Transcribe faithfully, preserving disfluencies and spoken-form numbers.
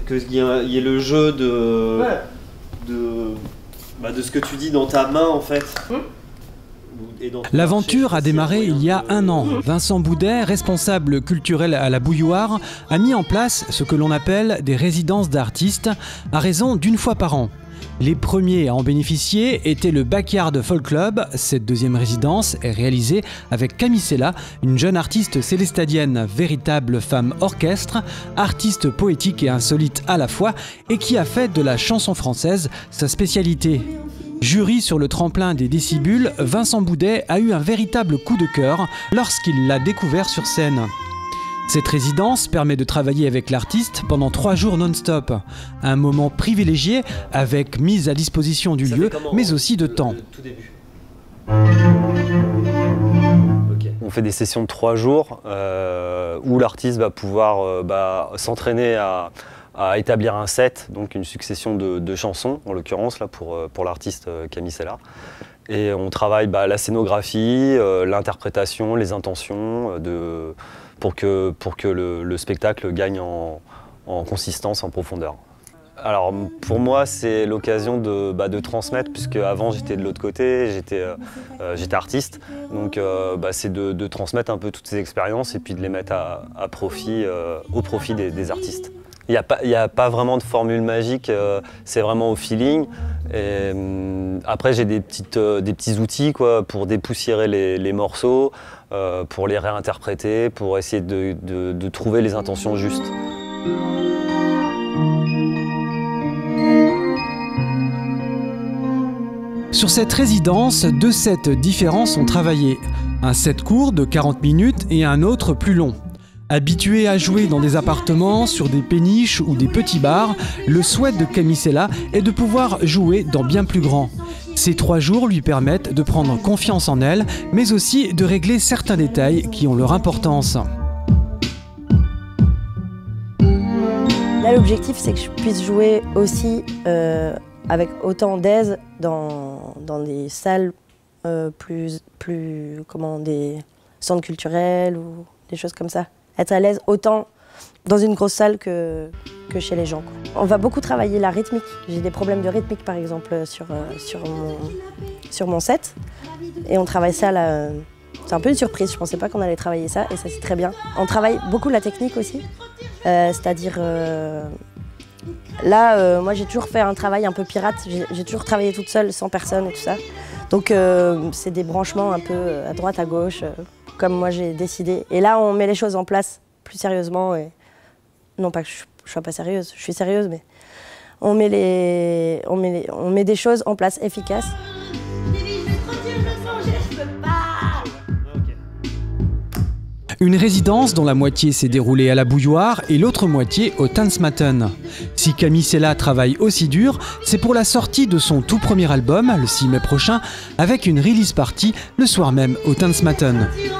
qu'il y, y ait le jeu de, ouais. de, bah, de ce que tu dis dans ta main en fait. Mmh. L'aventure a démarré il y a un an. Vincent Boudet, responsable culturel à la Bouilloire, a mis en place ce que l'on appelle des résidences d'artistes à raison d'une fois par an. Les premiers à en bénéficier étaient le Backyard Folk Club. Cette deuxième résidence est réalisée avec Camille Sella, une jeune artiste célestadienne, véritable femme orchestre, artiste poétique et insolite à la fois, et qui a fait de la chanson française sa spécialité. Jury sur le tremplin des décibules, Vincent Boudet a eu un véritable coup de cœur lorsqu'il l'a découvert sur scène. Cette résidence permet de travailler avec l'artiste pendant trois jours non-stop. Un moment privilégié avec mise à disposition du lieu, mais aussi de temps. Tout début. Okay. On fait des sessions de trois jours euh, où l'artiste va pouvoir euh, bah, s'entraîner à à établir un set, donc une succession de, de chansons, en l'occurrence là pour, pour l'artiste Camille Sella. Et on travaille bah, la scénographie, euh, l'interprétation, les intentions, de, pour que, pour que le, le spectacle gagne en, en consistance, en profondeur. Alors pour moi c'est l'occasion de, bah, de transmettre, puisque avant j'étais de l'autre côté, j'étais euh, j'étais artiste, donc euh, bah, c'est de, de transmettre un peu toutes ces expériences et puis de les mettre à, à profit, euh, au profit des, des artistes. Il n'y a, a pas vraiment de formule magique, euh, c'est vraiment au feeling. Et, euh, après, j'ai des, euh, des petits outils quoi, pour dépoussiérer les, les morceaux, euh, pour les réinterpréter, pour essayer de, de, de trouver les intentions justes. Sur cette résidence, deux sets différents sont travaillés. Un set court de quarante minutes et un autre plus long. Habitué à jouer dans des appartements, sur des péniches ou des petits bars, le souhait de Camille Sella est de pouvoir jouer dans bien plus grand. Ces trois jours lui permettent de prendre confiance en elle, mais aussi de régler certains détails qui ont leur importance. Là, l'objectif, c'est que je puisse jouer aussi euh, avec autant d'aise dans, dans des salles euh, plus, plus, comment, des centres culturels ou des choses comme ça. Être à l'aise autant dans une grosse salle que, que chez les gens, quoi. On va beaucoup travailler la rythmique. J'ai des problèmes de rythmique par exemple sur, euh, sur, mon, sur mon set. Et on travaille ça là. C'est un peu une surprise, je pensais pas qu'on allait travailler ça et ça c'est très bien. On travaille beaucoup la technique aussi. Euh, C'est-à-dire, euh, là euh, moi j'ai toujours fait un travail un peu pirate. J'ai toujours travaillé toute seule, sans personne et tout ça. Donc euh, c'est des branchements un peu à droite, à gauche. Euh, comme moi j'ai décidé. Et là, on met les choses en place plus sérieusement. Et... Non pas que je ne sois pas sérieuse, je suis sérieuse, mais on met, les... On, met les... on met des choses en place efficaces. Une résidence dont la moitié s'est déroulée à la Bouilloire et l'autre moitié au Tanzmatten. Si Camille Sella travaille aussi dur, c'est pour la sortie de son tout premier album, le six mai prochain, avec une release party le soir même au Tanzmatten.